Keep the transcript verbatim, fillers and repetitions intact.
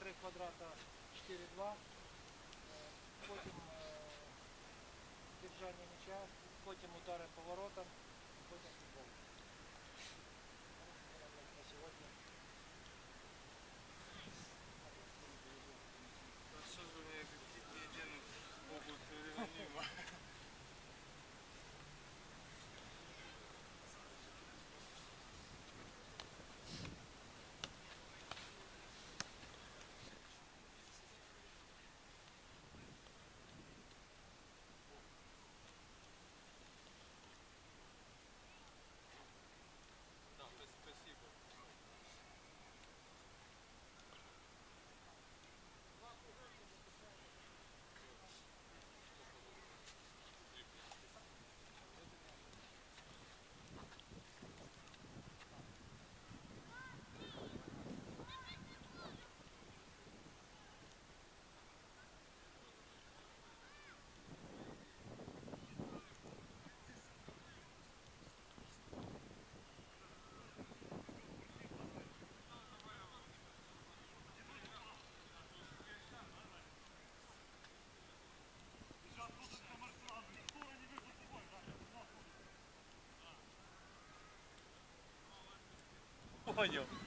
три квадрата четыре два. Потім держання м'яча, потім удари поворотом, потім футбол. На сьогодні. Що ж ви какие денег будуть переводимо? Спасибо. Понял.